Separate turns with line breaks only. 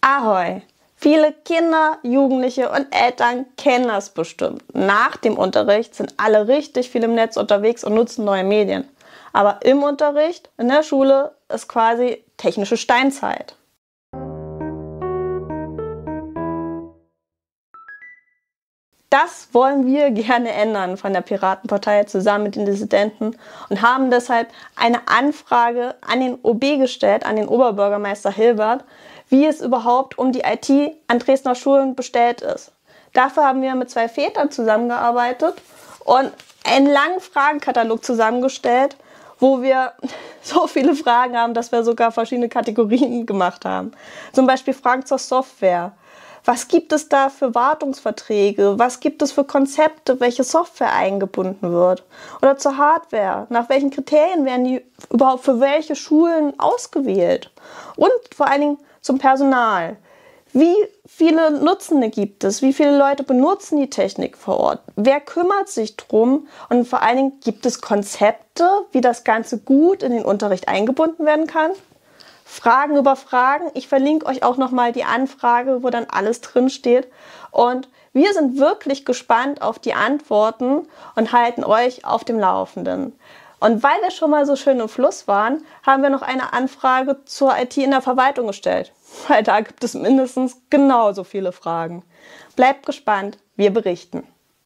Ahoi! Viele Kinder, Jugendliche und Eltern kennen das bestimmt. Nach dem Unterricht sind alle richtig viel im Netz unterwegs und nutzen neue Medien. Aber im Unterricht, in der Schule, ist quasi technische Steinzeit. Das wollen wir gerne ändern von der Piratenpartei zusammen mit den Dissidenten und haben deshalb eine Anfrage an den OB gestellt, an den Oberbürgermeister Hilbert, wie es überhaupt um die IT an Dresdner Schulen bestellt ist. Dafür haben wir mit 2 Vätern zusammengearbeitet und einen langen Fragenkatalog zusammengestellt, wo wir so viele Fragen haben, dass wir sogar verschiedene Kategorien gemacht haben. Zum Beispiel Fragen zur Software. Was gibt es da für Wartungsverträge? Was gibt es für Konzepte, welche Software eingebunden wird? Oder zur Hardware. Nach welchen Kriterien werden die überhaupt für welche Schulen ausgewählt? Und vor allen Dingen zum Personal. Wie viele Nutzende gibt es? Wie viele Leute benutzen die Technik vor Ort? Wer kümmert sich drum? Und vor allen Dingen, gibt es Konzepte, wie das Ganze gut in den Unterricht eingebunden werden kann? Fragen über Fragen. Ich verlinke euch auch nochmal die Anfrage, wo dann alles drin steht. Und wir sind wirklich gespannt auf die Antworten und halten euch auf dem Laufenden. Und weil wir schon mal so schön im Fluss waren, haben wir noch eine Anfrage zur IT in der Verwaltung gestellt. Weil da gibt es mindestens genauso viele Fragen. Bleibt gespannt, wir berichten.